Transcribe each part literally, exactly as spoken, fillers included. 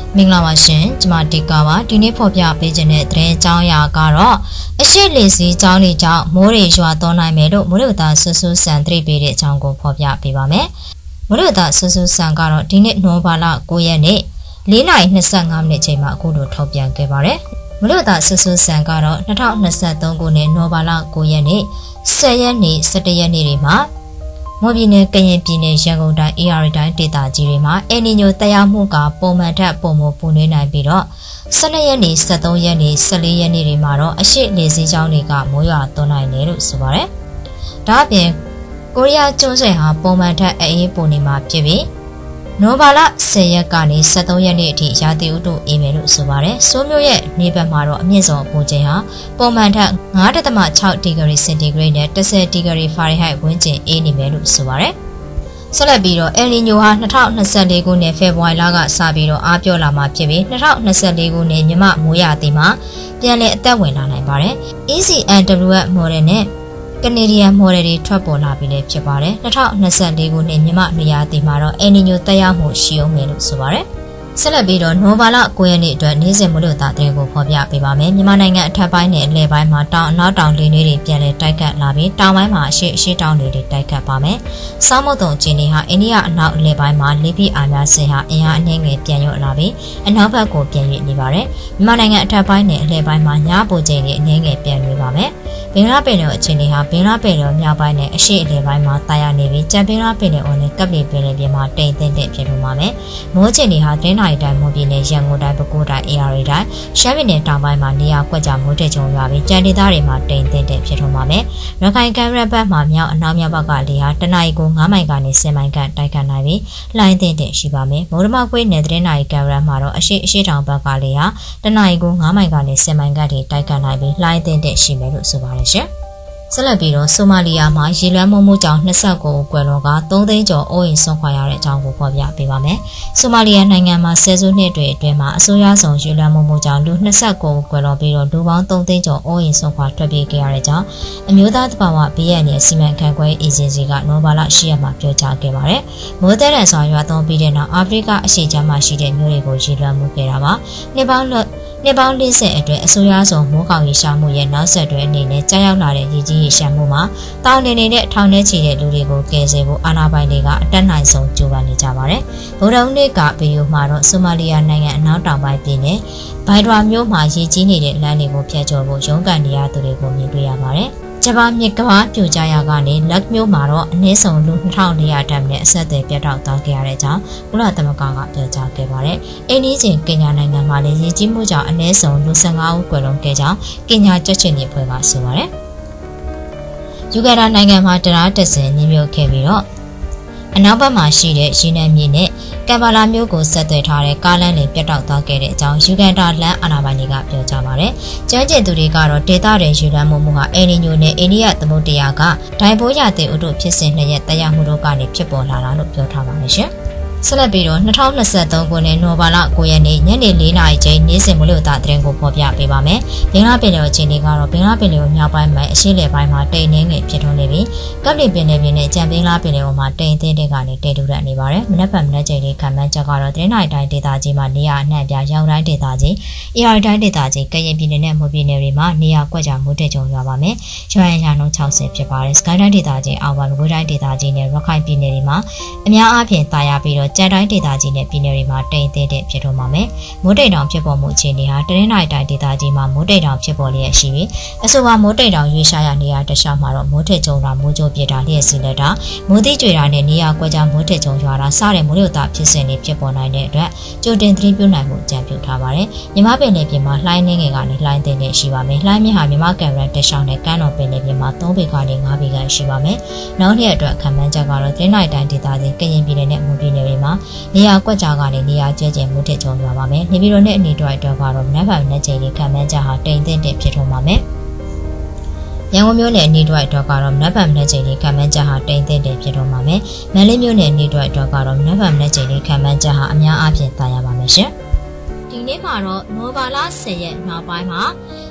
မင်္ဂလာပါရှင်ကျမတီကာပါဒီနေ့ဖော်ပြပေးခြင်းတဲ့သတင်းအကြောင်းအရာကတော့အရှိလေစီးကြောင်းတွေကြောင့်မိုးတွေရွာသွန်းနိုင်မယ်လို့မိုးလေဝသဆူဆူဆန်သတိပေးတဲ့အကြောင်းကိုဖော်ပြပေးပါမယ်မိုးလေဝသဆူဆူဆန်ကတော့ဒီနေ့နိုဘာလ၉ရက်နေ့၄နာရီ၂၅မိနစ်ချိန်မှာအခုလိုထုတ်ပြန်ခဲ့ပါတယ်မိုးလေဝသဆူဆူဆန်ကတော့၂၀၂၃ခုနှစ်နိုဘာလ၉ရက်နေ့၁၀ရက်နေ့၁၁ရက်နေ့တွေမှာမွန်ပြည်နယ်ကရင်ပြည်နယ်ရန်ကုန်တိုင်းအေးအာရီတိုင်းဒေသကြီးတွေမှာအယ်နီညိုတက်ရောက်မှုကပုံမှန်ထက်ပုံမပူနွေးနိုင်ပြီးတော့၁၂ရက်နေ့၁၃ရက်နေ့၁၄ရက်နေ့တွေမှာတော့အရှိလေစီးကြောင်းတွေကမိုးရွာသွန်းနိုင်တယ်လို့ဆိုပါတယ်။ဒါ့အပြင်ကိုရီးယားကျွန်းဆွယ်ဟာပုံမှန်ထက်အေးပိုနေမှာဖြစ်ပြီးနိုဘာလ၁၀ရက်ကနေ၁၃ရက်နေ့အထိရာသီဥတုအေးမယ်လို့ဆိုပါတယ်။ဆိုးမျိုးရဲ့နေဘက်မှာတော့အမြင့်ဆုံးအပူချိန်ဟာပုံမှန်ထက်၅.၆ဒီဂရီစင်တီဂရိတ်နဲ့၁၀ဒီဂရီဖာရင်ဟိုက်ဝန်းကျင်အေးနေမယ်လို့ဆိုပါတယ်။ဆက်လက်ပြီးတော့အယ်နီညိုဟာ၂၀၂၄ခုနှစ်ဖေဖော်ဝါရီလကစပြီးတော့အားပြောလာမှာဖြစ်ပြီး၂၀၂၄ခုနှစ်မြမမိုးရာသီမှာပြန်လည်အသက်ဝင်လာနိုင်ပါတယ်။ E C N W F model နဲ့Canadian model တွေထွက်ပေါ်လာပြီးလည်းဖြစ်ပါတယ်။၂၀၂၄ခုနှစ်မြမနွေရာသီမှာတော့အယ်နီညိုတက်ရောက်မှုရှိအောင်မယ်လို့ဆိုပါတယ်။ဆက်လက်ပြီးတော့နိုဘာလ၉ရက်နေ့အတွက်နေ့စဉ်မိုးလေဝသသတင်းကိုဖော်ပြပေးပါမယ်။မြန်မာနိုင်ငံအထက်ပိုင်းနဲ့အလယ်ပိုင်းမှာတောင်အနောက်တောင်လေတွေပြန်လည်တိုက်ခတ်လာပြီးတောင်ပိုင်းမှာအရှိအရှိတောင်တွေတိုက်ခတ်ပါမယ်။စောင်းမုတ်တုံအခြေအနေဟာအိန္ဒိယအနောက်အလယ်ပိုင်းမှာလေပြင်းအားများစဉ်ဟာအင်အားအနှဲငယ်ပြန်ရွတ်လာပြီးအနောက်ဘက်ကိုပြန်ရွေ့နေပါတယ်။မြန်မာနိုင်ငံအထက်ပိုင်းနဲ့အလယ်ပိုင်းမှာညပိုချိန်တွေအနှဲငယ်ပြန်ရွေ့ပါမယ်။ဘင်္ဂလားပင်လယ်အခြေအနေဟာဘင်္ဂလားပင်လယ်မြောက်ပိုင်းနဲ့အရှိအလယ်ပိုင်းမှာတာယာနေပြီးကြံဘင်္ဂလားပင်လယ်အော်နဲ့ကပ်ပလီပင်လယ်ပြင်မှာတိမ်သိမ့်တဲ့ဖြစ်ထွန်းပါမယ်။မိုးချိန်တွေဟာတင်းနိုင်တိုင်းမွန်ပြည်နယ်ရန်ကုန်တိုင်းပဲခူးတိုင်းအေရီတိုင်းရှမ်းပြည်နယ်တောင်ပိုင်းမှာနေရာကွက်ကြားမိုးတဲ့ကြုံရွာပြီးကြံဒေသတွေမှာတိမ်သိမ့်တဲ့ဖြစ်ထွန်းပါမယ်။ရခိုင်ကမ်းရိုးဘက်မှာမြောက်အနောက်မြောက်ဘက်ကလေဟာတနအီကို၅မိုင်ကနေ၁၀မိုင်ခန့်တိုက်ခတ်နိုင်ပြီးလှိုင်းသိမ့်တဲ့ရှိပါမယ်။မိုးရမကွေးနယ်သတင်းနိုင်ကမ်းရိုးမှာတော့အရှိအရှိတောင်ဘက်ကလေဟာတနအီကို၅မိုင်ကနေ၁၀မိုင်ခန့်ထိတိုက်ခတ်နိုင်ပြီးလှိုင်းသိမ့်တဲ့ရှိမယ်လို့ဆိုပါတယ်ရှင်။ဆက်လက်ပြီးတော့ဆိုမာလီယာမှာရေလွှမ်းမိုးမှုကြောင့်၂၉ဦးကွယ်လွန်က၃သိန်းကျော်အိုးအိမ်ဆုံးခွာရတဲ့အကြောင်းကိုဖော်ပြပေးပါမယ်။ဆိုမာလီယာနိုင်ငံမှာဆယ်စုနှစ်တွေအတွင်းမှာအစိုးရဆောင်ရေလွှမ်းမိုးမှုကြောင့်လူ၂၉ဦးကွယ်လွန်ပြီးတော့လူပေါင်း၃သိန်းကျော်အိုးအိမ်ဆုံးခွာထွက်ပြေးခဲ့ရတဲ့ကြောင်းအမျိုးသားသဘာဝဘေးရန်ရဲ့စီမံခန့်ခွဲအေဂျင်စီကနိုဘာလ၈ရက်မှာပြောကြားခဲ့ပါတယ်။မိုးတဲ့ရန်ဆောင်ရွာသွန်းပြီးတဲ့နောက်အာဖရိကအရှေ့ခြမ်းမှာရှိတဲ့မြို့တွေကိုရေလွှမ်းမိုးခဲ့တာပါ။နှစ်ပေါင်းနှစ်ပေါင်း၄၀အတွင်းအစိုးရဆောင်မိုးကောင်ရေရှာမှုရဲ့နောက်ဆက်တွဲအနေနဲ့ကြားရောက်လာတဲ့ရေကြီးရေရှာမှုမှာတောင်နေနေတဲ့ထောင်ထဲချီတဲ့လူတွေကိုကယ်ဆယ်ဖို့အာဏာပိုင်တွေကအတက်နိုင်ဆုံးကြိုးပမ်းနေကြပါတယ်။ဗုဒ္ဓဟူးနေ့ကဗီဒီယိုမှာတော့ဆိုမာလီယာနိုင်ငံအနောက်တောင်ပိုင်းပြည်နယ်ဘိုင်ဒရာမြို့မှာရေကြီးနေတဲ့လမ်းတွေကိုဖျက်ချော်ဖို့ရုန်းကန်နေရသူတွေကိုမြင်တွေ့ရပါတယ်။ဂျပန်မြစ်ကမ်းပြိုကျရာကနေလက်မြို့မှာတော့အနည်းဆုံးလူ၂၄၀၀တန်းနဲ့အဆက်အသွယ်ပြတ်တောက်သွားခဲ့ရတဲ့ကြောင်းကုလသမဂ္ဂကပြောကြားခဲ့ပါတယ်။အိန္ဒိယကင်ညာနိုင်ငံမှာလည်းရေကြီးမှုကြောင့်အနည်းဆုံးလူ၁၅ဦးကွယ်လွန်ခဲ့ကြောင်းကင်ညာကြက်ချင်ရေးဖွဲ့ကဆိုပါတယ်။ယူဂန်ဒါနိုင်ငံမှာတရားတက်စင်ညှိမြုပ်ခဲ့ပြီးတော့အနောက်ဘက်မှာရှိတဲ့ရေနံမြေနဲ့ကမ်ဘာလာမြို့ကိုဆက်သွယ်ထားတဲ့ကားလမ်းတွေပြတ်တောက်သွားခဲ့တဲ့အကြောင်းယူဂန်ဒါလမ်းအာဏာပိုင်တွေကပြောကြားပါတယ်။ကျန်းကျင်သူတွေကတော့ဒေသတွင်းရေလွှမ်းမိုးမှုဟာအယ်နီညိုနဲ့အိန္ဒိယသမုဒ္ဒရာကဒိုင်ဘိုးရတဲ့ဥတုဖြစ်စဉ်နှစ်ရက်တရားမှုတို့ကနေဖြစ်ပေါ်လာတာလို့ပြောထားပါတယ်ရှင်။ဆက်လက်ပြီးတော့၂၀၂၃ခုနှစ်နိုဘာလ၉ရက်နေ့ညနေ၄နာရီချိန်နေ့စဉ်မိုးလေဝသသတင်းကိုဖော်ပြပေးပါမယ်။ဘင်္ဂလားပင်လယ်အခြေအနေကတော့ဘင်္ဂလားပင်လယ်မြောက်ပိုင်းမှာအရှေ့လယ်ပိုင်းမှာတိမ်နှင်းငယ်ဖြစ်ထွန်းနေပြီးကပ်လီပင်လယ်ပြင်နဲ့ကြံဘင်္ဂလားပင်လယ်ပေါ်မှာတိမ်သိမ့်တဲ့ကနေတိမ်ထူတက်နေပါတယ်။မနက်ဖြန်မနက်ချိန်လေးခံမှန်းချက်ကတော့သတင်းနိုင်တိုင်းဒေသကြီးမှာနေရာအနှံ့ပြရောင်တိုင်းဒေသကြီးအေရီတိုင်းဒေသကြီးကရင်ပြည်နယ်နဲ့မွန်ပြည်နယ်တွေမှာနေရာကွက်ကြားမိုးတဲ့ကြုံရွာပါမယ်။ရွာရန်ရာနှုန်း၆၀ဖြစ်ပါတယ်။စကိုင်းတိုင်းဒေသကြီးအောက်ပိုင်းဝေးတိုင်းဒေသကြီးနဲ့ရခိုင်ပြည်နယ်တွေမှာအများအားဖြင့်တာယာပြီးတော့ကြံတိုင်းဒေသကြီးနဲ့ပြည်နယ်တွေမှာတိမ်သိမ့်တဲ့ဖြစ်ထွန်းပါမယ်။မိုးတိမ်တောင်ဖြစ်ပေါ်မှုအခြေအနေဟာတနင်္လာရီတိုင်းဒေသကြီးမှာမိုးတိမ်တောင်ဖြစ်ပေါ်လျက်ရှိပြီးအဆိုပါမိုးတိမ်တောင်ရွေးရှားရနေရာတခြားမှာတော့မိုးထစ်ကျုံတာမိုးကြိုးပြတာလျက်စီလက်တာမိုးသီးကြွေတာနဲ့နေရာကွက်ကြားမိုးထစ်ကျုံရွာတာစတဲ့မိုးလေဝသဖြစ်စဉ်တွေဖြစ်ပေါ်နိုင်တဲ့အတွက်ကြိုတင်သတိပြုနိုင်မှုကြံပြုထားပါတယ်။မြမပင်လယ်ပြင်မှာလှိုင်းနှင်းငယ်ကနေလှိုင်းသိမ့်တဲ့ရှိပါမယ်။လှိုင်းမြဟာမြမကံရန်တက်ရှောင်းတဲ့ကမ်းတော်ပင်လယ်ပြင်မှာ၃ပေကနေ၅ပေခန့်ရှိပါမယ်။နောက်နှစ်အတွက်ခံမှန်းချက်ကတော့တင်းနိုင်တိုင်းဒေသကြီးကရင်ပြည်နယ်နဲ့မွန်ပြည်နယ်တွေမှာနေရာကွက်ကြားကနေနေရာကျဲကျဲမိုးထစ်ကျုံရွာပါမယ်။နေပြည်တော်နဲ့အနီးတစ်ဝိုက်တော့ကတော့နက်ဖန်နဲ့ချိန်လေးခံမှန်းချက်ဟာတိမ်သိမ့်တဲ့ဖြစ်ထွန်းပါမယ်။ရန်ကုန်မြို့နယ်နေတွက်တော့ကတော့နက်ဖန်နဲ့ချိန်လေးခံမှန်းချက်ဟာတိမ်သိမ့်တဲ့ဖြစ်ထွန်းပါမယ်။မန္တလေးမြို့နယ်နေတွက်တော့ကတော့နက်ဖန်နဲ့ချိန်လေးခံမှန်းချက်ဟာအများအားဖြင့်တာယာပါမယ်ရှင်။ဒီနေ့မှာတော့နိုဘာလ၁၀ရက်နောက်ပိုင်းမှာ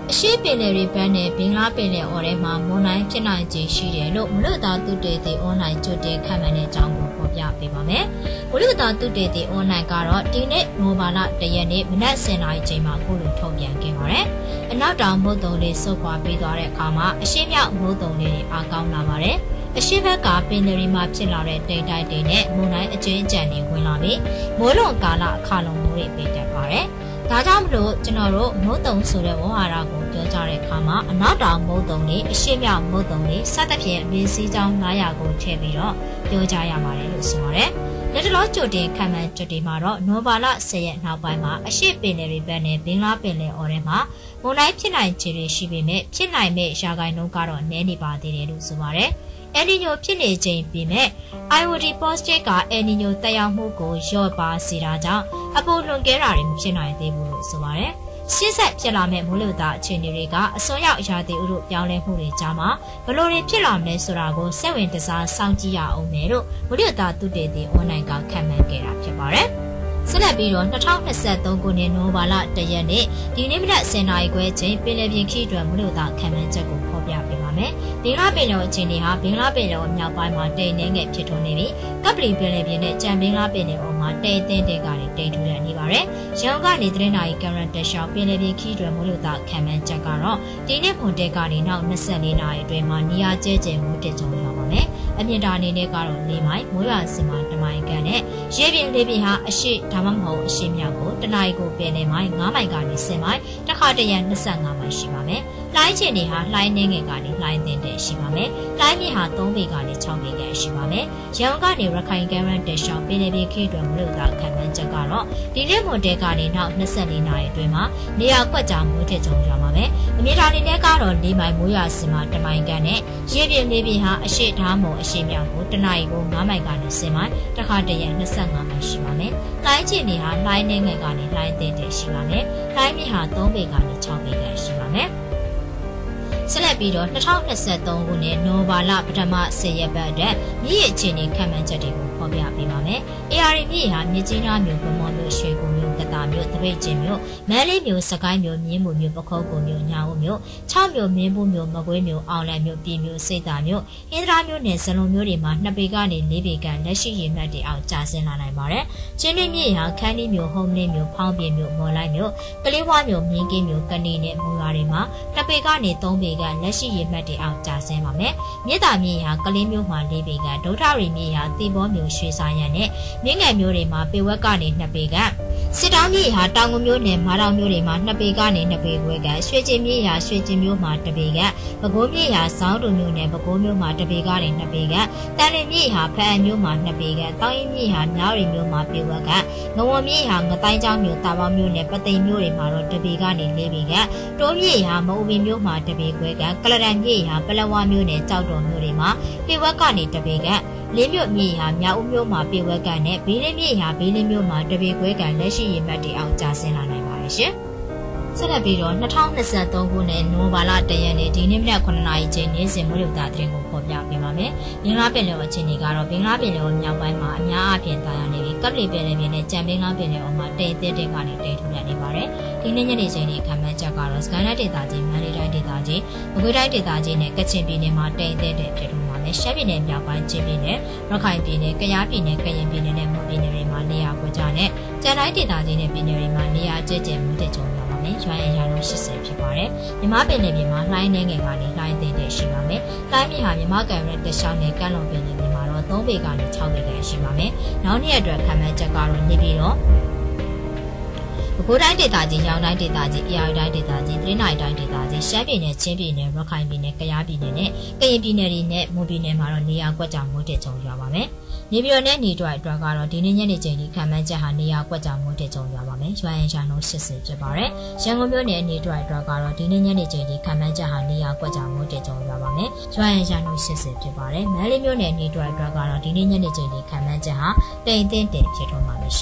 အရှိပင်လယ်တွေဘက်နဲ့ဘင်္ဂလားပင်လယ်အော်ထဲမှာမွန်တိုင်းဖြစ်နိုင်ခြေရှိတယ်လို့မလူတာတုတေတီအွန်လိုင်းကြိုတင်ခန့်မှန်းတဲ့အကြောင်းကိုဖော်ပြပေးပါမယ်။မလူတာတုတေတီအွန်လိုင်းကတော့ဒီနေ့နိုဘာလတရက်နေ့မနက်ဆယ်နာရီချိန်မှာခုလိုထုတ်ပြန်ခဲ့ပါတယ်။အနောက်တောင်မုတ်တုံလေးဆုတ်ခွာပြီးသွားတဲ့အခါမှာအရှိမြောက်မုတ်တုံလေးအားကောင်းလာပါတယ်။အရှိဘက်ကပင်လယ်တွေမှာဖြစ်လာတဲ့တိမ်တိုက်တွေနဲ့မွန်တိုင်းအကျဉ်းကျန်တွေဝင်လာပြီးမိုးလွန်ကာလအခါလုံးမိုးတွေပေးတတ်ပါတယ်။ဒါကြောင့်မလို့ကျွန်တော်တို့မုတ်တုံဆိုတဲ့ဝေါ်ဟာရကိုပြောကြတဲ့အခါမှာအနောက်တောင်မုတ်တုံလေးအရှိမြောက်မုတ်တုံလေးစသဖြင့်အမြင့်စည်းကြောင်းနားရာကိုထည့်ပြီးတော့ပြောကြရပါတယ်လို့ဆိုပါတယ်။လက်တလောကြိုတင်ခံမှန်းကြွတွေမှာတော့နိုဘာလဆယ်ရက်နောက်ပိုင်းမှာအရှိပင်လယ်တွေဘက်နဲ့ဘင်္ဂလားပင်လယ်အော်ထဲမှာမုန်တိုင်းဖြစ်နိုင်ခြေတွေရှိပေမဲ့ဖြစ်နိုင်မဲ့ရာဂိုင်နှုန်းကတော့နည်းနေပါသေးတယ်လို့ဆိုပါတယ်။အယ်နီညိုဖြစ်နေချိန်ပြီးမဲ့ I O D positive ကအယ်နီညိုတက်ရောက်မှုကိုလျော့ပါစေတာကြောင့်အပိုလွန်ကဲတာတွေမဖြစ်နိုင်သေးဘူးလို့ဆိုပါတယ်။ရှေ့ဆက်ဖြစ်လာမဲ့မိုးလေဝသအခြေအနေတွေကအစွန်းရောက်ရာသီဥတုပြောင်းလဲမှုတွေကြားမှာဘလို့တွေဖြစ်လာမလဲဆိုတာကိုစိတ်ဝင်တစားစောင့်ကြည့်ရအောင်မယ်လို့မိုးလေဝသသုတေသီအွန်လိုင်းကခန့်မှန်းခဲ့တာဖြစ်ပါတယ်။ဆက်လက်ပြီးတော့၂၀၂၃ခုနှစ်နိုဝင်ဘာလတရက်နေ့ဒီနေ့မနက်ဆယ်နာရီခွဲချိန်ပင်လယ်ပြင်ခီးအတွက်မိုးလေဝသခန့်မှန်းချက်ကိုဖော်ပြပေးပါမယ်။ဘင်္ဂလားပင်လယ်အခြေအနေဟာဘင်္ဂလားပင်လယ်မြောက်ပိုင်းမှာတိမ်နှဲငယ်ဖြစ်ထွန်းနေပြီးကပလီပင်လယ်ပြင်နဲ့ကြံဘင်္ဂလားပင်လယ်အော်မှာတိမ်တင်းတဲကနေတိမ်ထူနေပါတယ်။ရန်ကုန်ကနေသတင်းနာရီကရန်တက်ရှောင်းပင်လယ်ပြင်ခီးအတွက်မိုးလေဝသခန့်မှန်းချက်ကတော့ဒီနေ့ဖွန်တက်ကနေနောက်၂၄နာရီအတွင်းမှာနေရာကျဲကျဲမိုးတက်ကြုံရပါမယ်။အမြင့်တာအနေနဲ့ကတော့၄မိုင်မိုးရွာစင်မှာတစ်မိုင်ခန့်နဲ့ရေပြင်လေးပြင်ဟာအရှိဒါမှမဟုတ်အရှိမြောက်ကိုတနအီကိုပင်လယ်မိုင်၅မိုင်ကနေ၁၀မိုင်တခါတရံ၂၅မိုင်ရှိပါမယ်။လှိုင်းချင်တွေဟာလှိုင်းနှင်းငယ်ကနေလှိုင်းတင်တဲ့ရှိပါမယ်။လှိုင်းမြင့်ဟာ၃ပေကနေ၆ပေခန့်ရှိပါမယ်။ရန်ကုန်ကနေရခိုင်ကမ်းရန်တက်ရှောင်းပင်လယ်ပြင်ခီးတွင်မလို့သာခံမှန်းချက်ကတော့ဒီနေ့မွန်တဲကနေနောက်၂၄နာရီအတွင်းမှာနေရာကွက်ကြားမိုးထစ်ကြုံရပါမယ်။အမြင့်တာအနေနဲ့ကတော့၄မိုင်မိုးရွာစင်မှာတစ်မိုင်ခန့်နဲ့ရေပြင်လေးပြင်ဟာအရှိဓာတ်မုံအရှိမြောက်ကိုတနအီကို၅မိုင်ကနေ၁၀မိုင်တခါတရံ၂၅မိုင်ရှိပါမယ်။လှိုင်းချင်တွေဟာလှိုင်းနှင်းငယ်ကနေလှိုင်းတင်တဲ့ရှိပါမယ်။လှိုင်းမြင့်ဟာ၃ပေကနေ၆ပေခန့်ရှိပါမယ်။ဆက်လက်ပြီးတော့၂၀၂၃ခုနှစ်နိုဘာလပထမဆယ်ရက်ပတ်အတွက်မြစ်အခြေအနေခန့်မှန်းချက်တွေကိုဖော်ပြပေးပါမယ်။ A R မြစ်ဟာမြစ်ကြီးနားမြို့ဗမော်မြို့ရွှေကူမြို့ကတာမြို့တပိတ်ကျင်းမြို့မန်းလေးမြို့စကိုင်းမြို့မြင်းမူမြို့ပခုတ်ကူမြို့ညာဦးမြို့၆မြို့မင်းဘူးမြို့မကွေးမြို့အောင်လံမြို့ပြည်မြို့စိတ်သာမြို့အင်ဒရာမြို့နယ်ဇလုံမြို့တွေမှာနှစ်ပေကနေ၄ပေခန့်လက်ရှိရေမှတ်တွေအောင်ကျဆင်းလာနိုင်ပါတယ်။ချင်းမြင့်မြစ်ဟာခန်းဒီမြို့ဟုံးလင်းမြို့ဖောင်းပြမြို့မော်လိုက်မြို့ကလေးဝါမြို့မြင်းကင်းမြို့ကနေနဲ့မူရွာတွေမှာနှစ်ပေကနေ၃ပေခန့်လက်ရှိရေမှတ်တွေအောင်ကျဆင်းပါမယ်။မြစ်တာမြစ်ဟာကလေးမြို့မှာ၄ပေခန့်ဒုထရီမြစ်ဟာတီဘောမြို့ရွှေစာရန်နဲ့မြင်းငယ်မျိုးတွေမှာပေဝက်ကနေ၂ပေခန့်စစ်တောင်းမြေဟာတောင်ငူမျိုးနဲ့မာတောင်မျိုးတွေမှာ၂ပေကနေ၂ပေခွဲခန့်ရွှေကျင်မြေဟာရွှေကျင်မျိုးမှာ၁ပေခန့်ပဲခူးမြေဟာစောင်းတူမျိုးနဲ့ပဲခူးမျိုးမှာ၁ပေကနေ၂ပေခန့်တန်လင်းမြေဟာဖအံမျိုးမှာ၂ပေခန့်တောင်ရင်မြေဟာမြောက်ရီမျိုးမှာပေဝက်ခန့်ငဝမြေဟာငတိုင်းချောင်းမျိုးတာပေါင်းမျိုးနဲ့ပသိမ်မျိုးတွေမှာတော့၁ပေကနေ၄ပေခန့်တိုးမြေဟာမအူပင်မျိုးမှာ၁ပေခွဲခန့်ကလရန်မြေဟာပလဝါမျိုးနဲ့ကြောက်တော်မျိုးတွေမှာပေဝက်ကနေ၁ပေခန့်လင်းမြို့မြေဟာမြောက်ဦးမြို့မှာပေဝက်ကန်နဲ့ဘေးလင်းမြေဟာဘေးလင်းမြို့မှာတပေခွဲကန်လက်ရှိရေမှတ်တွေအောင်ကျဆင်းလာနိုင်ပါတယ်ရှင်။ဆက်လက်ပြီးတော့၂၀၂၃ခုနှစ်နိုဝင်ဘာလတရက်နေ့ဒီနေ့မနက်9နာရီချိန်နေ့စဉ်မိုးလေဝသသတင်းကိုဖော်ပြပေးပါမယ်။ဘင်္ဂလားပင်လယ်အခြေအနေကတော့ဘင်္ဂလားပင်လယ်မြောက်ပိုင်းမှာအများအပြားတာယာနေပြီးကပလီပင်လယ်ပြင်နဲ့ကြံဘင်္ဂလားပင်လယ်အော်မှာတိမ်တဲတဲကနေတိမ်ထူနေပါတယ်။ဒီနေ့ညနေချိန်ဒီခံမှန်းချက်ကတော့စကိုင်းတိုင်းဒေသကြီးမန္တလေးတိုင်းဒေသကြီးမကွေးတိုင်းဒေသကြီးနဲ့ကချင်ပြည်နယ်မှာတိမ်တဲတဲဖြစ်ထူရှမ်းပြည်နယ်မြောက်ပိုင်းချင်းပြည်နယ်ရခိုင်ပြည်နယ်ကယားပြည်နယ်ကရင်ပြည်နယ်နဲ့မွန်ပြည်နယ်တွေမှာနေရာကွက်ကြားနဲ့ကျန်တိုင်းဒေသကြီးနဲ့ပြည်နယ်တွေမှာနေရာကျကျမှုတက်ကြုံရပါမယ်။ရွာရင်ရာလုံး၈၀ဖြစ်ပါတယ်။မြမပင်နယ်ပြည်မှာလှိုင်းနှဲငယ်ကနေလှိုင်းသိမ်းတဲ့ရှိပါမယ်။လှိုင်းမြေဟာမြမကန်ရဲတရှောင်းနဲ့ကန့်လုံပင်နယ်ပြည်မှာတော့၃ပေကနေ၆ပေခန့်ရှိပါမယ်။နောက်နေ့အတွက်ခံမှန်းချက်ကတော့နေပြီးတော့ပဲခူးတိုင်းဒေသကြီးရောင်တိုင်းဒေသကြီးအေရတိုင်းဒေသကြီးတရင်းနိုင်တိုင်းဒေသကြီးရှမ်းပြည်နယ်ချင်းပြည်နယ်ရခိုင်ပြည်နယ်ကယားပြည်နယ်နဲ့ကရင်ပြည်နယ်တွေနဲ့မွန်ပြည်နယ်မှာတော့နေရာကွက်ကြားမိုးတက်ကြုံရပါမယ်။နေပြည်တော်နဲ့နေတွက်အတွက်ကတော့ဒီနေ့ညနေချိန်ဒီခံမှန်းချက်ဟာနေရာကွက်ကြားမိုးတက်ကြုံရပါမယ်။ရွာရင်ရှာနှုန်း၈၀ဖြစ်ပါတယ်။ရန်ကုန်မြို့နယ်နေတွက်အတွက်ကတော့ဒီနေ့ညနေချိန်ဒီခံမှန်းချက်ဟာနေရာကွက်ကြားမိုးတက်ကြုံရပါမယ်။ရွာရင်ရှာနှုန်း၈၀ဖြစ်ပါတယ်။မန္တလေးမြို့နယ်နေတွက်အတွက်ကတော့ဒီနေ့ညနေချိန်ဒီခံမှန်းချက်ဟာတိမ်တင်းတင်ဖြစ်ထွန်းပါမယ်ရှင်။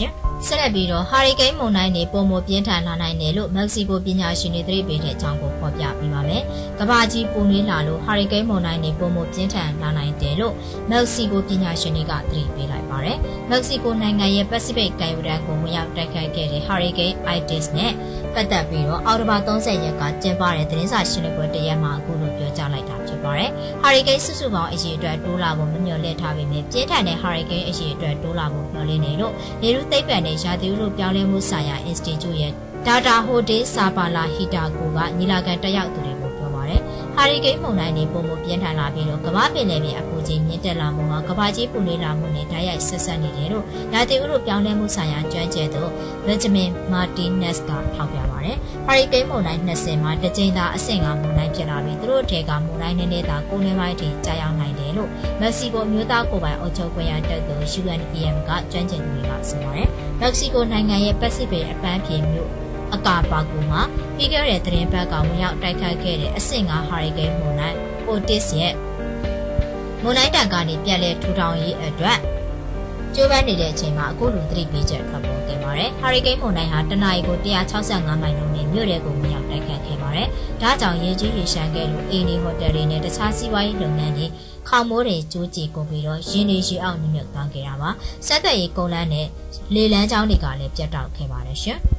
ဆက်လက်ပြီးတော့ဟာရီကိန်းမုန်တိုင်းတွေပုံမပြင်းထန်လာနိုင်တယ်လို့မက္ကဆီကိုပညာရှင်တွေသတိပေးတဲ့အကြောင်းကိုဖော်ပြပေးပါမယ်။ကမ္ဘာကြီးပူနွေးလာလို့ဟာရီကိန်းမုန်တိုင်းတွေပုံမပြင်းထန်လာနိုင်တယ်လို့မက္ကဆီကိုပညာရှင်တွေကသတိပေးလိုက်ပါတယ်။မက္ကဆီကိုနိုင်ငံရဲ့ပစိဖိတ်ကမ်းရိုးတန်းကိုဝင်ရောက်တိုက်ခတ်ခဲ့တဲ့ဟာရီကိန်း Itis နဲ့ပတ်သက်ပြီးတော့အောက်တိုဘာ၃၀ရက်ကကျင်းပတဲ့သတင်းစာရှင်းလင်းပွဲတစ်ရက်မှာအခုလိုပြောကြားလိုက်တာဖြစ်ပါတယ်။ဟာရီကိန်းစုစုပေါင်းအရေအတွက်တိုးလာဖို့မမျှော်လင့်ထားပေမဲ့ပြင်းထန်တဲ့ဟာရီကိန်းအရေအတွက်တိုးလာဖို့မျှော်လင့်နေလို့နေရူသိပ္ပံနဲ့ရာသီဥတုပြောင်းလဲမှုဆိုင်ရာ Institute ရဲ့ Data Hode Sabala Hidako ကညီလာခံတက်ရောက်သူတွေကိုပြောပါတယ်။ဟာရီကိန်းမုန်တိုင်းတွေပုံမပြင်းထန်လာပြီးတော့ကမ္ဘာပင်လယ်ပြင်အပူချိန်မြင့်တက်လာမှုဟာကမ္ဘာကြီးပူနွေးလာမှုနဲ့ဓာတ်ရိုက်ဆက်ဆက်နေတယ်လို့ရာသီဥတုပြောင်းလဲမှုဆိုင်ရာကျွမ်းကျင်သူ Benjamin Martinez ကထောက်ပြပါတယ်။ဟာရီကိန်းမုန်တိုင်း၂၀မှာတစ်ကြိမ်သာအဆင့်၅မုန်တိုင်းဖြစ်လာပြီးသူတို့အထက်ကမုန်တိုင်းနည်းနည်းသာကိုယ်နှင်းပိုင်းထိကြာရောက်နိုင်တယ်လို့မက္ကဆီကိုမြို့သားကိုပိုင်အုပ်ချုပ်ခွင့်ရတပ်သူ U N E M ကကျွမ်းကျင်သူတွေကဆိုပါတယ်။မက္ကဆီကိုနိုင်ငံရဲ့ပစိဖိတ်အပန်းဖြေမြို့အကာပါကူမှာပြီးခဲ့တဲ့သတင်းပတ်ကဝင်ရောက်တိုက်ခတ်ခဲ့တဲ့အဆင့်၅ဟာရီကိန်းမုန်တိုင်း Otis ရဲ့မုန်တိုင်းတန်ကနေပြက်လဲထူထောင်ရေးအတွက်ကျိုးပန်းနေတဲ့အချိန်မှာအခုလိုသတိပေးချက်ထွက်ပေါ်ခဲ့ပါတယ်။ဟာရီကိန်းမုန်တိုင်းဟာတနအီကို၁၆၅မိုင်နှုန်းနဲ့မြို့တွေကိုဝင်ရောက်တိုက်ခတ်ခဲ့ပါတယ်။ဒါကြောင့်ရေကြီးရေရှမ်းခဲ့လို့အိမ်တွေဟိုတယ်တွေနဲ့တခြားစီးပွားရေးလုပ်ငန်းတွေခေါင်မိုးတွေကျိုးကျကုန်ပြီးတော့ရင်းနေရေအောင်နှမြုပ်သွားခဲ့တာပါ။စက်သက်ရေးကုန်းလန်းနဲ့လေလန်းကျောင်းတွေကလည်းပြတ်တောက်ခဲ့ပါတယ်ရှင်။